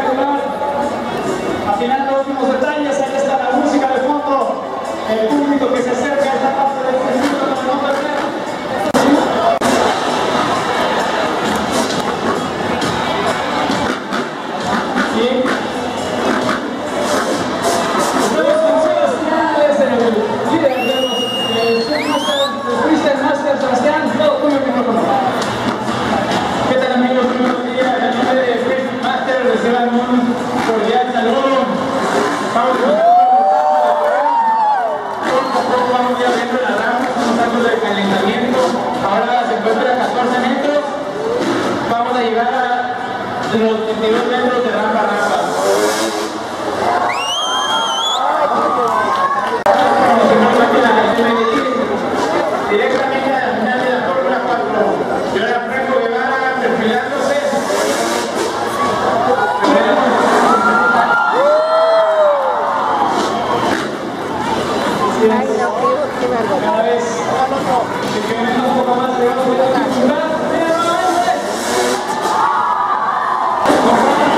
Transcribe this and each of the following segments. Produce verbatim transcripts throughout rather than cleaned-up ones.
espectacular. Afinando últimos detalles, ahí está la música de fondo. El público que se acerca a esta parte del circuito para no perder. Sí. Nuevos consejos finales en el líder de los Freestyle Masters, Sebastián. Todo con el micrófono. ¿Qué tal, amigos? Muy buenos días. En nombre de Freestyle Masters reciban un cordial saludo. Vamos a vamos ya viendo la rampa, estamos dando de calentamiento. Ahora se encuentra a catorce metros. Vamos a llegar a los veintidós metros de rampa a rampa. Directamente a la final de la Fórmula cuatro. Y ahora Franco Guevara perfilándose. Cada vez se quedan un poco más debajo de la cintura. ¡Mira,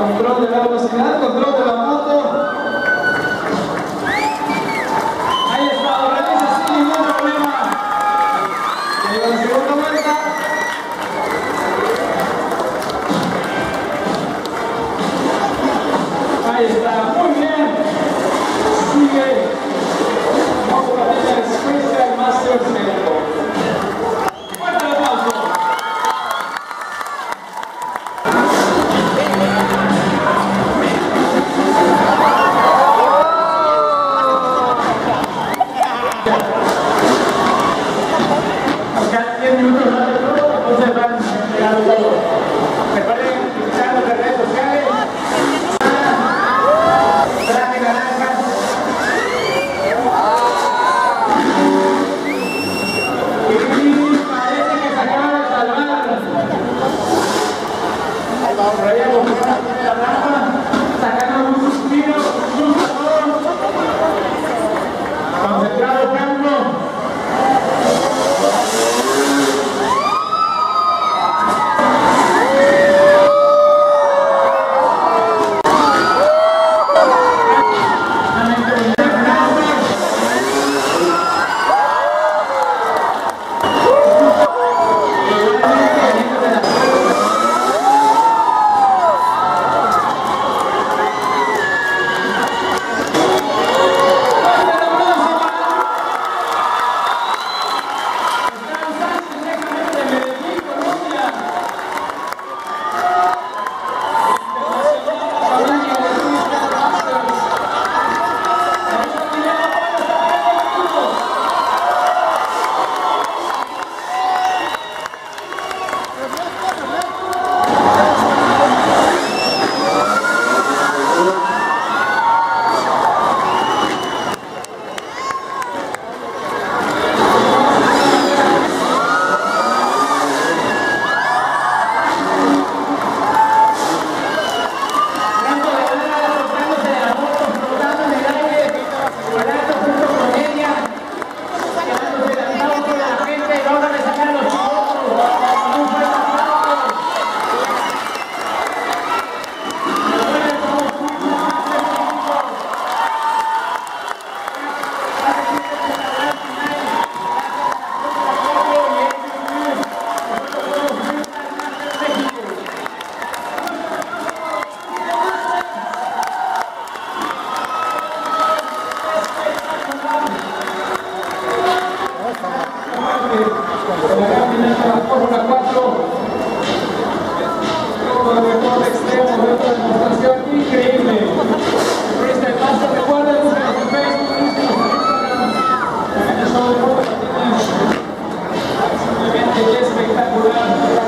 control de la velocidad, control de la moto. Ahí está, lo realiza sin ningún problema. Llega la segunda vuelta. Ahí está, muy bien. Sigue. Vamos a tener el Freestyle Masters México. Fuerte el aplauso. Nos quedan diez minutos más de todo, entonces van a entregar todo. Recuerden visitar nuestras redes sociales. Traje naranja. Y parece que se acaba de salvar. Rayamos la rampa, sacando un suspiro, un sabor. Concentrado campo. En la gran final de la Fórmula cuatro, todo el deporte extremo de otra demostración increíble. Freestyle Master, recuerden, búsquenos en Facebook, búsquenos en Instagram. También el show de Fórmula tiene simplemente espectacular.